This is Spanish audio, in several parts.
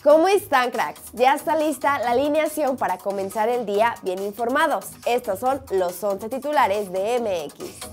¿Cómo están, cracks? Ya está lista la alineación para comenzar el día bien informados. Estos son los 11 titulares de MX.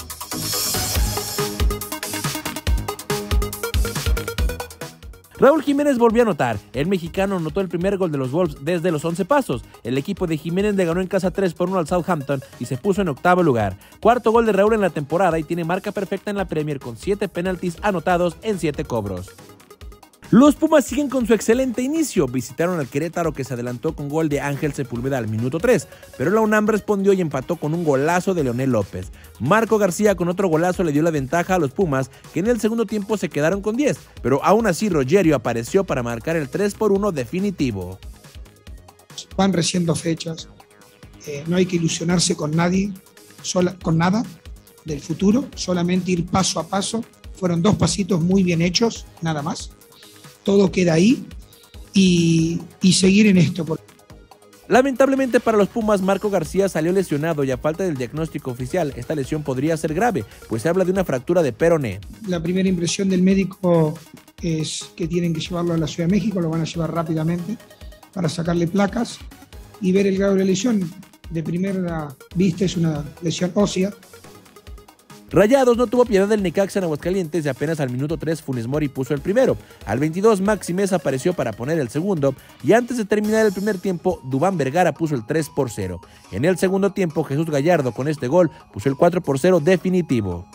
Raúl Jiménez volvió a anotar. El mexicano anotó el primer gol de los Wolves desde los 11 pasos. El equipo de Jiménez le ganó en casa 3-1 al Southampton y se puso en octavo lugar. Cuarto gol de Raúl en la temporada y tiene marca perfecta en la Premier con 7 penaltis anotados en 7 cobros. Los Pumas siguen con su excelente inicio. Visitaron al Querétaro, que se adelantó con gol de Ángel Sepúlveda al minuto 3, pero la UNAM respondió y empató con un golazo de Leonel López. Marco García con otro golazo le dio la ventaja a los Pumas, que en el segundo tiempo se quedaron con 10, pero aún así Rogerio apareció para marcar el 3-1 definitivo. Van recién 2 fechas, no hay que ilusionarse con nadie, con nada del futuro, solamente ir paso a paso. Fueron 2 pasitos muy bien hechos, nada más. Todo queda ahí y seguir en esto. Lamentablemente para los Pumas, Marco García salió lesionado y a falta del diagnóstico oficial, esta lesión podría ser grave, pues se habla de una fractura de peroné. La primera impresión del médico es que tienen que llevarlo a la Ciudad de México, lo van a llevar rápidamente para sacarle placas y ver el grado de la lesión. De primera vista es una lesión ósea. Rayados no tuvo piedad del Necaxa en Aguascalientes y apenas al minuto 3 Funes Mori puso el primero. Al 22 Maxi Meza apareció para poner el segundo y antes de terminar el primer tiempo Duván Vergara puso el 3-0. En el segundo tiempo Jesús Gallardo con este gol puso el 4-0 definitivo.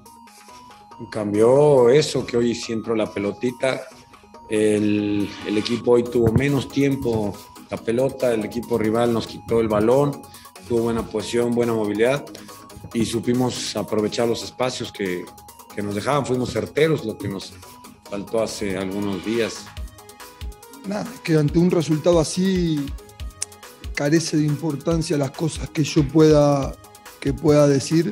Cambió eso, que hoy sí entró la pelotita. El equipo hoy tuvo menos tiempo la pelota, el equipo rival nos quitó el balón, tuvo buena posición, buena movilidad. Y supimos aprovechar los espacios que nos dejaban, fuimos certeros, lo que nos faltó hace algunos días. Nada, que ante un resultado así carece de importancia las cosas que yo pueda decir,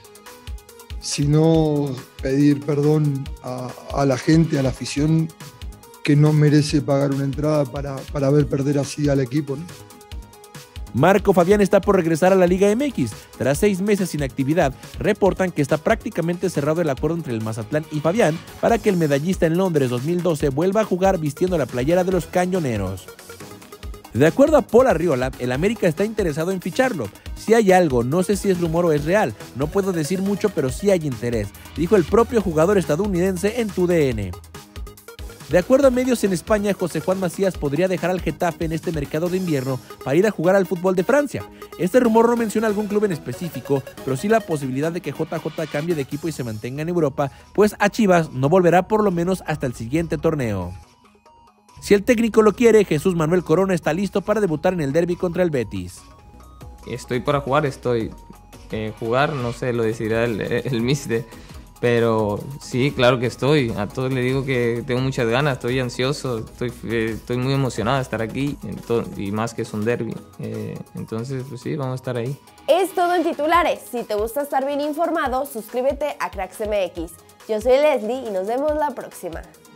sino pedir perdón a la gente, a la afición, que no merece pagar una entrada para ver perder así al equipo, ¿no? Marco Fabián está por regresar a la Liga MX. Tras 6 meses sin actividad, reportan que está prácticamente cerrado el acuerdo entre el Mazatlán y Fabián para que el medallista en Londres 2012 vuelva a jugar vistiendo la playera de los Cañoneros. De acuerdo a Paul Arriola, el América está interesado en ficharlo. Si hay algo, no sé si es rumor o es real, no puedo decir mucho, pero sí hay interés, dijo el propio jugador estadounidense en TUDN. De acuerdo a medios en España, José Juan Macías podría dejar al Getafe en este mercado de invierno para ir a jugar al fútbol de Francia. Este rumor no menciona algún club en específico, pero sí la posibilidad de que JJ cambie de equipo y se mantenga en Europa, pues a Chivas no volverá por lo menos hasta el siguiente torneo. Si el técnico lo quiere, Jesús Manuel Corona está listo para debutar en el derbi contra el Betis. Estoy para jugar, jugar, no sé, lo decidirá el míster. Pero sí, claro que estoy. A todos les digo que tengo muchas ganas, estoy ansioso, estoy muy emocionado de estar aquí y más que es un derbi. Entonces, pues sí, vamos a estar ahí. Es todo en titulares. Si te gusta estar bien informado, suscríbete a Cracks MX. Yo soy Leslie y nos vemos la próxima.